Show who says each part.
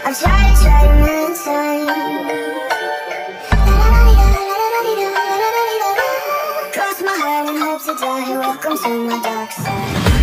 Speaker 1: I've tried a million times. Cross my heart and hope to die. Welcome to my dark side.